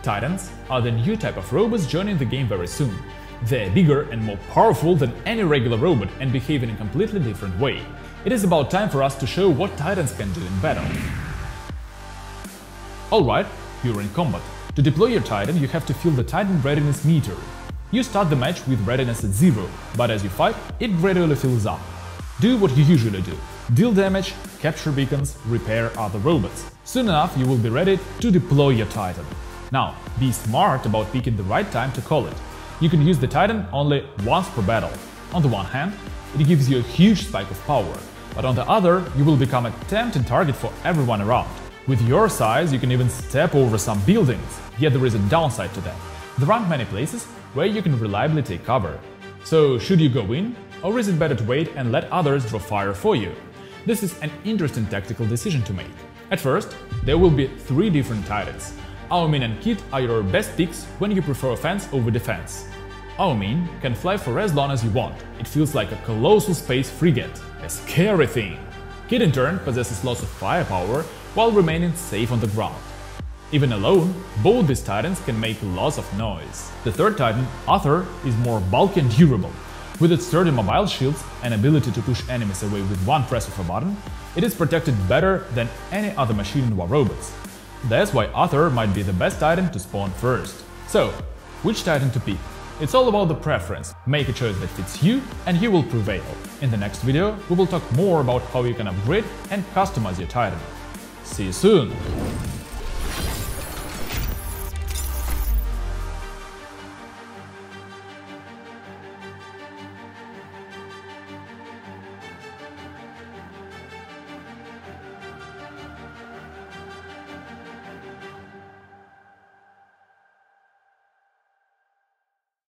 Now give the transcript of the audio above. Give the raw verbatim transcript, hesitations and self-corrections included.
Titans are the new type of robots joining the game very soon. They're bigger and more powerful than any regular robot and behave in a completely different way. It is about time for us to show what Titans can do in battle. Alright, you're in combat. To deploy your Titan, you have to fill the Titan readiness meter. You start the match with readiness at zero, but as you fight, it gradually fills up. Do what you usually do. Deal damage, capture beacons, repair other robots. Soon enough you will be ready to deploy your Titan. Now, be smart about picking the right time to call it. You can use the Titan only once per battle. On the one hand, it gives you a huge spike of power, but on the other, you will become a tempting target for everyone around. With your size, you can even step over some buildings, yet there is a downside to that. There aren't many places where you can reliably take cover. So should you go in, or is it better to wait and let others draw fire for you? This is an interesting tactical decision to make. At first, there will be three different Titans. Aomin and Kit are your best picks when you prefer offense over defense. Aomin can fly for as long as you want. It feels like a colossal space frigate, a scary thing. Kit in turn possesses lots of firepower while remaining safe on the ground. Even alone, both these Titans can make lots of noise. The third Titan, Arthur, is more bulky and durable. With its sturdy mobile shields and ability to push enemies away with one press of a button, it is protected better than any other machine in War Robots. That's why Arthur might be the best Titan to spawn first. So, which Titan to pick? It's all about the preference. Make a choice that fits you and you will prevail. In the next video, we will talk more about how you can upgrade and customize your Titan. See you soon!